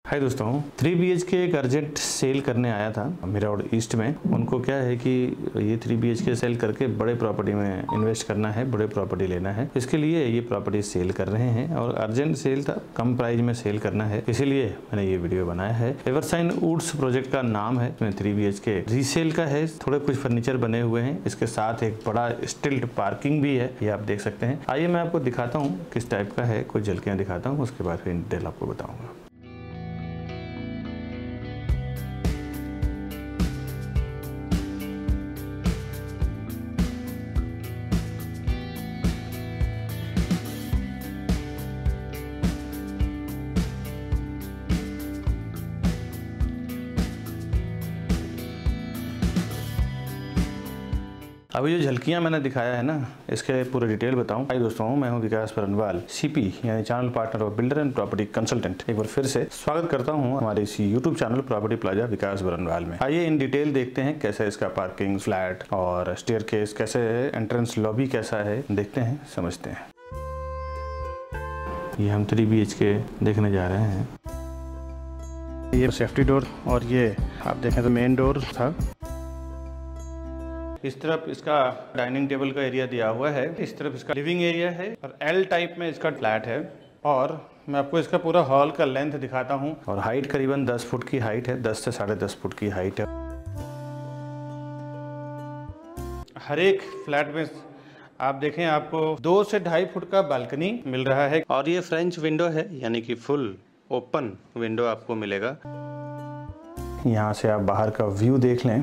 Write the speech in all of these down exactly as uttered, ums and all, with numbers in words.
हाय दोस्तों, three B H के एक अर्जेंट सेल करने आया था मिराड ईस्ट में। उनको क्या है कि ये three B H K sale करके बड़े प्रॉपर्टी में इन्वेस्ट करना है, बड़े प्रॉपर्टी लेना है। इसके लिए ये प्रॉपर्टी सेल कर रहे हैं और अर्जेंट सेल था, कम प्राइस में सेल करना है, इसीलिए मैंने ये वीडियो बनाया है। एवरसाइन वुड्स प्रोजेक्ट का नाम है, इसमें three B H K resale का है। थोड़े कुछ फर्नीचर बने हुए हैं, इसके साथ एक बड़ा स्टिल्ट पार्किंग भी है, ये आप देख सकते हैं। आइए मैं आपको दिखाता हूँ किस टाइप का है, कुछ झलकियाँ दिखाता हूँ, उसके बाद फिर डिटेल आपको बताऊंगा। अभी जो झलकियाँ मैंने दिखाया है ना, इसके पूरे डिटेल बताऊं। हाय दोस्तों, मैं हूं विकास बरनवाल, सीपी यानी channel partner of builder and property consultant. एक बार फिर से स्वागत करता हूं हमारे इसी YouTube channel property plaza Vikas Barnwal में। आइए इन डिटेल देखते हैं कैसे इसका पार्किंग, फ्लैट और स्टेयर केस कैसे है, एंट्रेंस लॉबी कैसा है, देखते हैं, समझते हैं। ये हम थ्री बी एच के देखने जा रहे हैं। ये सेफ्टी डोर और ये आप देखें तो मेन डोर था। इस तरफ इसका डाइनिंग टेबल का एरिया दिया हुआ है, इस तरफ इसका लिविंग एरिया है और एल टाइप में इसका फ्लैट है। और मैं आपको इसका पूरा हॉल का लेंथ दिखाता हूँ। और हाइट करीबन दस फुट की हाइट है, दस से साढ़े दस फुट की हाइट है। हर एक फ्लैट में आप देखें आपको दो से ढाई फुट का बालकनी मिल रहा है और ये फ्रेंच विंडो है, यानी कि फुल ओपन विंडो आपको मिलेगा। यहाँ से आप बाहर का व्यू देख लें।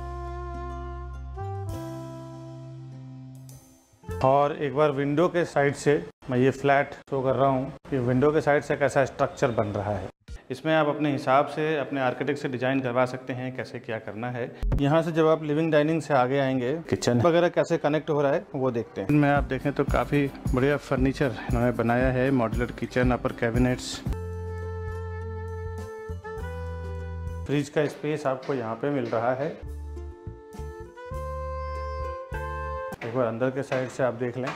और एक बार विंडो के साइड से मैं ये फ्लैट शो कर रहा हूँ कि विंडो के साइड से कैसा स्ट्रक्चर बन रहा है। इसमें आप अपने हिसाब से अपने आर्किटेक्ट से डिजाइन करवा सकते हैं कैसे क्या करना है। यहाँ से जब आप लिविंग डाइनिंग से आगे आएंगे, किचन वगैरह कैसे कनेक्ट हो रहा है वो देखते हैं। इनमें आप देखें तो काफ़ी बढ़िया फर्नीचर इन्होंने बनाया है। Modular kitchen, upper cabinets, fridge का स्पेस आपको यहाँ पे मिल रहा है। एक बार अंदर के साइड से आप देख लें।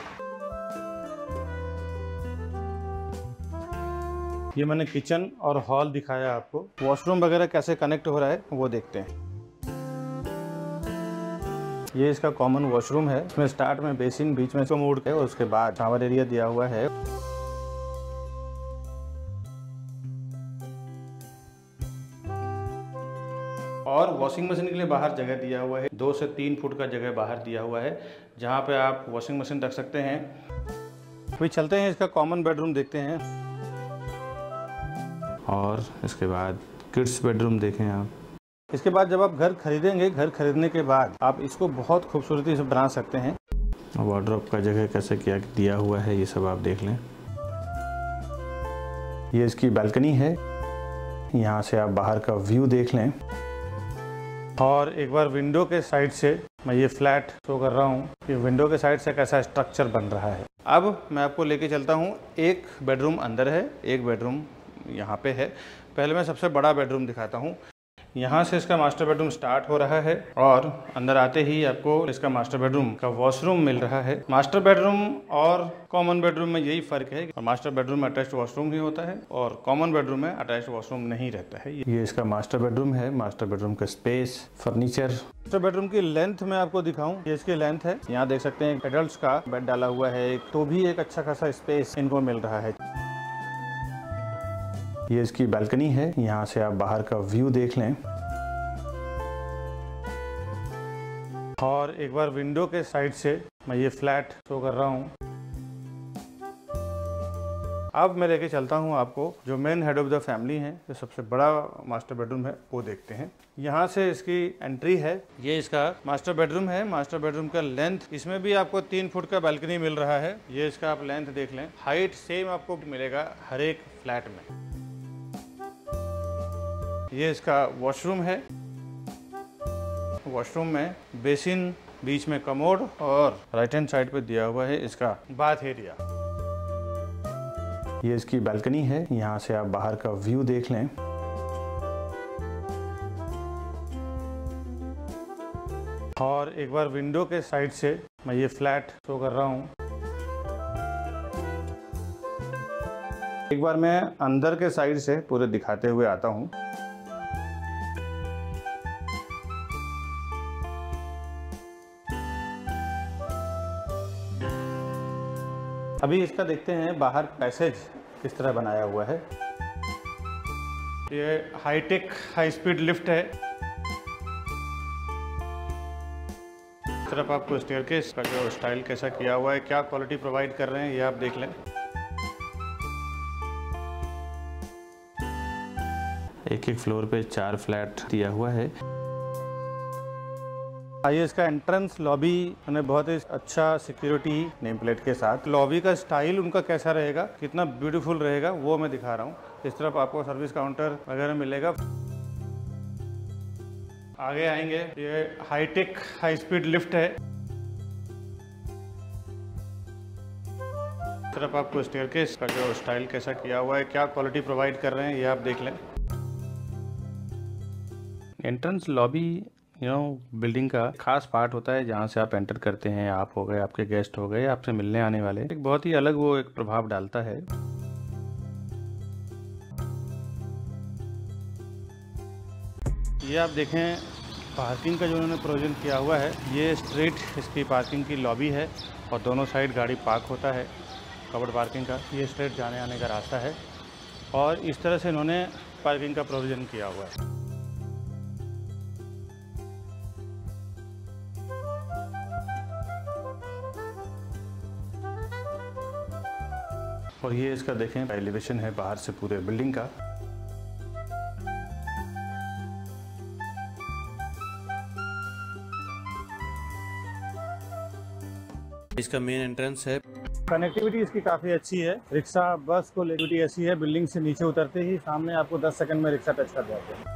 ये मैंने किचन और हॉल दिखाया आपको। वॉशरूम वगैरह कैसे कनेक्ट हो रहा है वो देखते हैं। ये इसका कॉमन वॉशरूम है। इसमें स्टार्ट में बेसिन, बीच में कमोड है और उसके बाद शावर एरिया दिया हुआ है। और वॉशिंग मशीन के लिए बाहर जगह दिया हुआ है, दो से तीन फुट का जगह बाहर दिया हुआ है जहाँ पे आप वॉशिंग मशीन रख सकते हैं। फिर चलते हैं, इसका कॉमन बेडरूम देखते हैं। और इसके बाद किड्स बेडरूम देखें आप। इसके बाद जब आप घर खरीदेंगे, घर खरीदने के बाद आप इसको बहुत खूबसूरती से बना सकते हैं। वार्डरोब का जगह कैसे क्या दिया हुआ है ये सब आप देख लें। ये इसकी बालकनी है, यहाँ से आप बाहर का व्यू देख लें। और एक बार विंडो के साइड से मैं ये फ्लैट शो कर रहा हूँ कि विंडो के साइड से कैसा स्ट्रक्चर बन रहा है। अब मैं आपको लेके चलता हूँ। एक बेडरूम अंदर है, एक बेडरूम यहाँ पे है। पहले मैं सबसे बड़ा बेडरूम दिखाता हूँ। यहाँ से इसका मास्टर बेडरूम स्टार्ट हो रहा है और अंदर आते ही आपको इसका मास्टर बेडरूम का वॉशरूम मिल रहा है। मास्टर बेडरूम और कॉमन बेडरूम में यही फर्क है, मास्टर बेडरूम में अटैच्ड वॉशरूम ही होता है और कॉमन बेडरूम में अटैच्ड वॉशरूम नहीं रहता है। ये इसका मास्टर बेडरूम है। मास्टर बेडरूम का स्पेस, फर्नीचर। मास्टर बेडरूम की लेंथ में आपको दिखाऊं, ये इसकी लेंथ है। यहाँ देख सकते हैं एडल्ट का बेड डाला हुआ है, तो भी एक अच्छा खासा स्पेस इनको मिल रहा है। ये इसकी बालकनी है, यहाँ से आप बाहर का व्यू देख लें। और एक बार विंडो के साइड से मैं ये फ्लैट शो कर रहा हूँ। अब मैं लेके चलता हूँ आपको जो main head of the family है, जो सबसे बड़ा मास्टर बेडरूम है, वो देखते हैं। यहाँ से इसकी एंट्री है। ये इसका मास्टर बेडरूम है। मास्टर बेडरूम का लेंथ, इसमें भी आपको तीन फुट का बालकनी मिल रहा है। ये इसका आप लेंथ देख लें। हाइट सेम आपको मिलेगा हर एक फ्लैट में। ये इसका वॉशरूम है। वॉशरूम में बेसिन, बीच में कमोड और राइट हैंड साइड पे दिया हुआ है इसका बाथ एरिया। ये इसकी बालकनी है, यहाँ से आप बाहर का व्यू देख लें। और एक बार विंडो के साइड से मैं ये फ्लैट शो कर रहा हूँ। एक बार मैं अंदर के साइड से पूरे दिखाते हुए आता हूँ। अभी इसका देखते हैं बाहर पैसेज किस तरह बनाया हुआ है। ये हाईटेक हाई स्पीड लिफ्ट है। इस तरफ आपको स्टेयरकेस का जो स्टाइल कैसा किया हुआ है, क्या क्वालिटी प्रोवाइड कर रहे हैं, ये आप देख लें। एक एक फ्लोर पे चार फ्लैट दिया हुआ है। आइए इसका एंट्रेंस लॉबी मैंने बहुत ही अच्छा सिक्योरिटी नेम प्लेट के साथ, लॉबी का स्टाइल उनका कैसा रहेगा, कितना ब्यूटीफुल रहेगा, वो मैं दिखा रहा हूँ। इस तरफ आपको सर्विस काउंटर वगैरह मिलेगा। आगे आएंगे, ये हाईटेक हाई स्पीड लिफ्ट है। इस तरफ आपको स्टेयरकेस का जो स्टाइल कैसा किया हुआ है, क्या क्वालिटी प्रोवाइड कर रहे हैं, ये आप देख लें। Entrance lobby you know building का खास पार्ट होता है, जहाँ से आप एंटर करते हैं, आप हो गए, आपके गेस्ट हो गए, आपसे मिलने आने वाले, एक बहुत ही अलग वो एक प्रभाव डालता है। ये आप देखें पार्किंग का जो उन्होंने प्रोविजन किया हुआ है, ये स्ट्रेट इसकी पार्किंग की लॉबी है और दोनों साइड गाड़ी पार्क होता है कवर्ड पार्किंग का। ये स्ट्रेट जाने आने का रास्ता है और इस तरह से इन्होंने पार्किंग का प्रोविजन किया हुआ है। और ये इसका देखें एलिवेशन है बाहर से पूरे बिल्डिंग का। इसका मेन एंट्रेंस है। कनेक्टिविटी इसकी काफ़ी अच्छी है। रिक्शा बस को कनेक्टिविटी ऐसी है, बिल्डिंग से नीचे उतरते ही सामने आपको दस सेकंड में रिक्शा टच कर जाते हैं।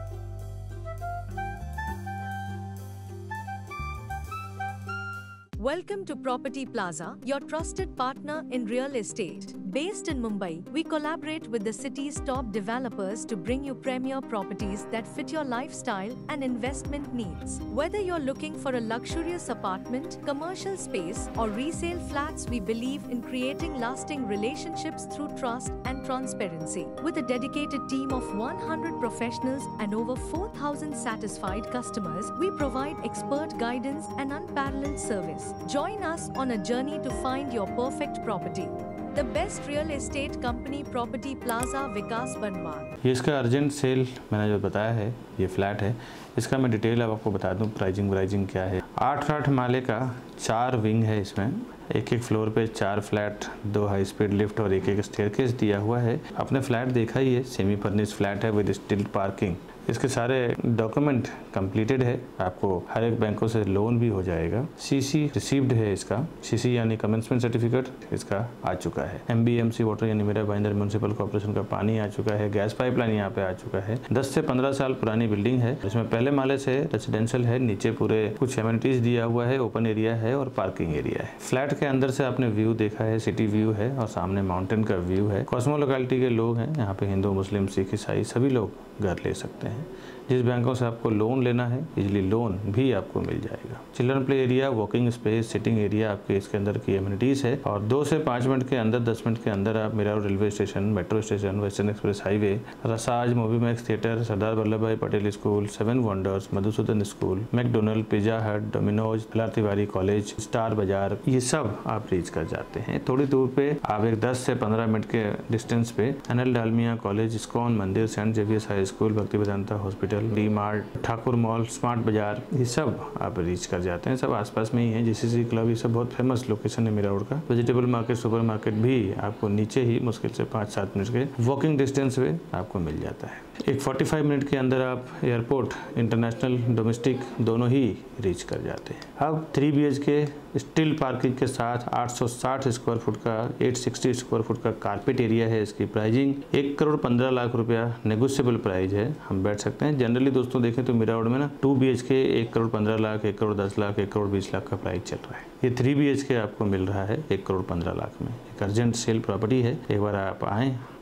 Welcome to Property Plaza, your trusted partner in real estate. Based in Mumbai, we collaborate with the city's top developers to bring you premier properties that fit your lifestyle and investment needs. Whether you're looking for a luxurious apartment, commercial space, or resale flats, we believe in creating lasting relationships through trust and transparency. With a dedicated team of one hundred professionals and over four thousand satisfied customers, we provide expert guidance and unparalleled service. Join us on a journey to find your perfect property. The best real estate company, Property Plaza, विकास बनवान। ये इसका urgent cell मैंने जो बताया है, ये flat है। इसका मैं डिटेल अब आपको बता दूं, प्राइजिंग वाइजिंग क्या है। आठ आठ माले का चार विंग है इसमें। एक एक फ्लोर पे चार फ्लैट, दो हाई स्पीड लिफ्ट और एक एक स्टेयरकेस दिया हुआ है। आपने फ्लैट देखा ही है, सेमी फर्निश्ड फ्लैट है विद स्टील पार्किंग। इसके सारे डॉक्यूमेंट कंप्लीटेड है, आपको हर एक बैंकों से लोन भी हो जाएगा। सीसी रिसीव्ड है इसका, सीसी यानी कमेंसमेंट सर्टिफिकेट इसका आ चुका है। एमबीएमसी वाटर यानी मेरा भाईंदर म्युनिसिपल कॉर्पोरेशन का पानी आ चुका है। गैस पाइपलाइन यहाँ पे आ चुका है। दस से पंद्रह साल पुरानी बिल्डिंग है। इसमें पहले माले से रेसिडेंशियल है, नीचे पूरे कुछ एमिनिटीज दिया हुआ है, ओपन एरिया है और पार्किंग एरिया है। फ्लैट के अंदर से आपने व्यू देखा है, सिटी व्यू है और सामने माउंटेन का व्यू है। कॉस्मो लोकेलिटी के लोग हैं यहाँ पे, हिंदू मुस्लिम सिख ईसाई सभी लोग घर ले सकते हैं। जिस बैंकों से आपको लोन लेना है, इजली लोन भी आपको मिल जाएगा। Children play area, walking space, sitting area आपके इसके अंदर की एमिनिटीज है। और दो से पाँच मिनट के अंदर, दस मिनट के अंदर आप Mira railway station, metro station, western express highway, रसाज, Movie Max theatre, Sardar Vallabh Bhai Patel school, Seven Wonders, Madhusudan school, McDonald, Pizza Hut, Domino's, फिलहाल तिवारी कॉलेज, स्टार बाजार, ये सब आप रीच कर जाते हैं। थोड़ी दूर पे आप एक दस से पंद्रह मिनट के डिस्टेंस पे अनिल डालमिया कॉलेज, इस्कॉन मंदिर, Saint Xavier's high school, Bhakti Vedanta hospital, D Mart, Thakur mall, Smart Bazaar, ये सब आप रीच कर जाते हैं। सब आसपास में ही है। जीसीसी क्लब, ये सब बहुत फेमस लोकेशन है मेरा रोड का। वेजिटेबल मार्केट, सुपर मार्केट भी आपको नीचे ही मुश्किल से पाँच सात मिनट के वॉकिंग डिस्टेंस पे आपको मिल जाता है। एक पैंतालीस मिनट के अंदर आप एयरपोर्ट, इंटरनेशनल, डोमेस्टिक दोनों ही रीच कर जाते हैं। अब three B H K stilt parking के साथ आठ सौ साठ स्क्वायर फुट का, आठ सौ साठ स्क्वायर फुट का कारपेट एरिया है। इसकी प्राइसिंग एक करोड़ पंद्रह लाख रुपया नेगोशिएबल प्राइस है, हम बैठ सकते हैं। जनरली दोस्तों देखें तो मेरा रोड में ना टू बी एच के एक करोड़ पंद्रह लाख, एक करोड़ दस लाख, एक करोड़ बीस लाख का प्राइस चल रहा है। ये थ्री बी एच के आपको मिल रहा है एक करोड़ पंद्रह लाख में। एक अर्जेंट सेल प्रॉपर्टी है, एक बार आप आएँ,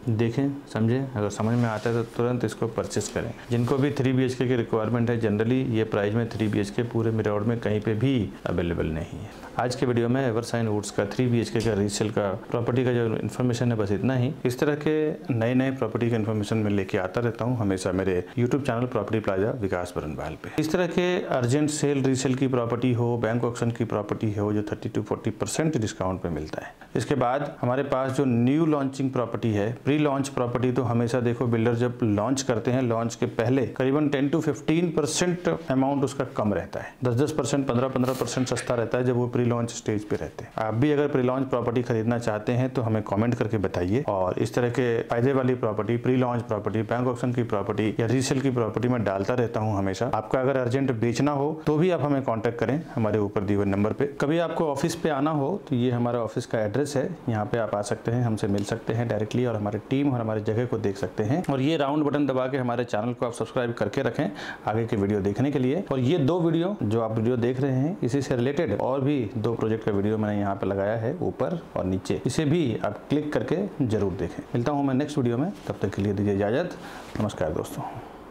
देखें, समझें, अगर समझ में आता है तो तुरंत इसको परचेस करें। जिनको भी थ्री बी एच के की रिक्वायरमेंट है, जनरली ये प्राइस में थ्री बी एच के पूरे मिरर रोड में कहीं पे भी अवेलेबल नहीं है। आज के वीडियो में एवरसाइन वुड्स का थ्री बी एच के का रीसेल का प्रॉपर्टी का जो इन्फॉर्मेशन है बस इतना ही। इस तरह के नए नए प्रॉपर्टी के इन्फॉर्मेशन मैं लेके आता रहता हूँ हमेशा मेरे YouTube channel property plaza Vikas Barnwal पे। इस तरह के अर्जेंट सेल रीसेल की प्रॉपर्टी हो, बैंक ऑक्शन की प्रॉपर्टी हो, जो thirty two forty percent discount पे मिलता है। इसके बाद हमारे पास जो न्यू लॉन्चिंग प्रॉपर्टी है, प्री लॉन्च प्रॉपर्टी, तो हमेशा देखो बिल्डर जब लॉन्च करते हैं, लॉन्च के पहले करीबन ten to fifteen percent amount उसका कम रहता है, दस दस परसेंट पंद्रह पंद्रह परसेंट सस्ता रहता है जब वो प्री लॉन्च स्टेज पे रहते हैं। आप भी अगर प्री लॉन्च प्रॉपर्टी खरीदना चाहते हैं तो हमें कमेंट करके बताइए, और इस तरह के फायदे वाली property, pre launch property, bank auction की प्रॉपर्टी या रीसेल की प्रॉपर्टी में डालता रहता हूँ हमेशा। आपका अगर अर्जेंट बेचना हो तो भी आप हमें कॉन्टेक्ट करें हमारे ऊपर दिए हुए नंबर पे। कभी आपको ऑफिस पे आना हो तो ये हमारा ऑफिस का एड्रेस है, यहाँ पे आप आ सकते हैं, हमसे मिल सकते हैं डायरेक्टली और हमारी टीम और हमारी जगह को देख सकते हैं। और ये राउंड बटन दबा के हमारे चैनल को आप सब्सक्राइब करके रखें आगे के वीडियो देखने के लिए। और ये दो वीडियो जो आप वीडियो देख रहे हैं, इसी से रिलेटेड और भी दो प्रोजेक्ट का वीडियो मैंने यहाँ पे लगाया है ऊपर और नीचे, इसे भी आप क्लिक करके जरूर देखें। मिलता हूँ मैं नेक्स्ट वीडियो में, तब तक के लिए दीजिए इजाजत। नमस्कार दोस्तों।